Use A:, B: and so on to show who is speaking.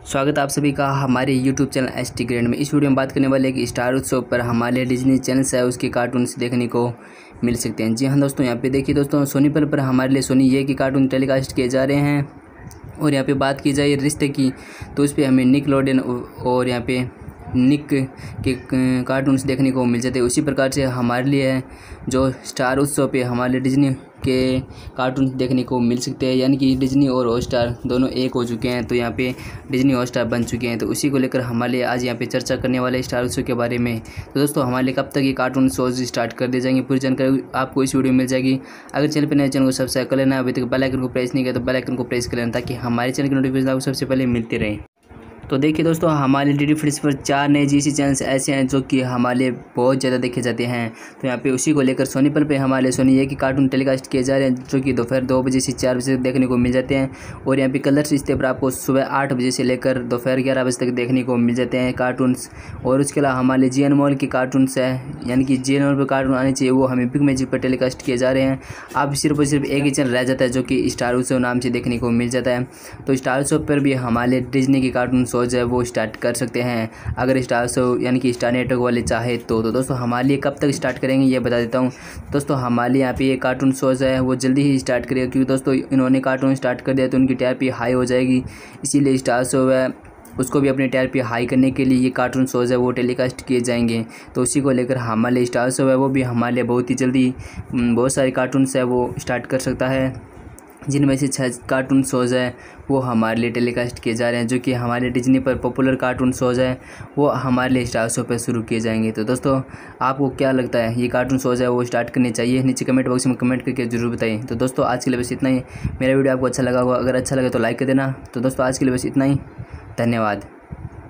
A: स्वागत है आप सभी का हमारे YouTube चैनल ST ग्रेड में। इस वीडियो में बात करने वाले हैं कि स्टार उत्सव पर हमारे डिज्नी चैनल्स है उसके कार्टून्स देखने को मिल सकते हैं। जी हाँ दोस्तों, यहाँ पे देखिए दोस्तों, सोनी पर हमारे लिए सोनी ये की कार्टून टेलीकास्ट किए जा रहे हैं। और यहाँ पे बात की जाए रिश्ते की तो उस पर हमें निकलोडियन और यहाँ पे निक के कार्टून्स देखने को मिल जाते हैं। उसी प्रकार से हमारे लिए जो स्टार उत्सव पे हमारे डिज्नी के कार्टून देखने को मिल सकते हैं, यानी कि डिज्नी और हॉटस्टार दोनों एक हो चुके हैं। तो यहाँ पे डिज्नी हॉटस्टार बन चुके हैं। तो उसी को लेकर हमारे लिए आज यहाँ पे चर्चा करने वाले स्टार उत्सव के बारे में। तो दोस्तों हमारे लिए कब तक ये कार्टून शोज स्टार्ट कर दिए जाएंगे, पूरी जानकारी आपको इस वीडियो में मिल जाएगी। अगर चैनल पर नए चैनल को सब्सक्राइब कर लेना, अभी तक बेल आइकन को प्रेस नहीं किया तो बेल आइकन को प्रेस कर लेना, ताकि हमारे चैनल की नोटिफिकेशन आपको सबसे पहले मिलती रहे। तो देखिए दोस्तों, हमारे डी फ्लिक्स पर 4 नए जीसी चैनल्स ऐसे हैं जो कि हमारे बहुत ज़्यादा देखे जाते हैं। तो यहाँ पे उसी को लेकर सोनी पर हमारे सोनी ये की कार्टून टेलीकास्ट किए जा रहे हैं, जो कि दोपहर 2 बजे से 4 बजे तक देखने को मिल जाते हैं। और यहाँ पे कलर्स रिश्ते पर आपको सुबह 8 बजे से लेकर दोपहर 11 बजे तक देखने को मिल जाते हैं कार्टून्स। और उसके अलावा हमारे जी अनमोल की कार्टून्स है, यानी कि जी अनमोल पर कार्टून आने चाहिए, वो हमें बिग मैजिक पर टेलीकास्ट किए जा रहे हैं। अब सिर्फ और सिर्फ एक ही चैनल रह जाता है जो कि स्टार उत्सव नाम से देखने को मिल जाता है। तो स्टार उत्सव पर भी हमारे डिज्नी की कार्टून शोज है वो स्टार्ट कर सकते हैं, अगर स्टार शो यानी कि स्टार नेटवर्क वाले चाहे तो दोस्तों हमारे लिए कब तक स्टार्ट करेंगे ये बता देता हूँ। दोस्तों हमारे यहाँ पे ये कार्टून शोज है वो जल्दी ही स्टार्ट करेगा, क्योंकि दोस्तों इन्होंने कार्टून स्टार्ट कर दिया तो उनकी टीआरपी हाई हो जाएगी। इसीलिए स्टार शो है उसको भी अपने टीआरपी हाई करने के लिए ये कार्टून शोज है वो टेलीकास्ट किए जाएंगे। तो उसी को लेकर हमारे स्टार शो है वो भी हमारे लिए बहुत ही जल्दी बहुत सारे कार्टून्स है वो स्टार्ट कर सकता है, जिनमें से 6 कार्टून शोज़ है वो हमारे लिए टेलीकास्ट किए जा रहे हैं, जो कि हमारे डिज्नी पर पॉपुलर कार्टून शोज़ है वो हमारे लिए स्टार शो पर शुरू किए जाएंगे। तो दोस्तों आपको क्या लगता है, ये कार्टून शोज़ है वो स्टार्ट करने चाहिए? नीचे कमेंट बॉक्स में कमेंट करके जरूर बताइए। तो दोस्तों आज के लिए बस इतना ही। मेरा वीडियो आपको अच्छा लगा होगा, अगर अच्छा लगे तो लाइक कर देना। तो दोस्तों आज के लिए बस इतना ही, धन्यवाद।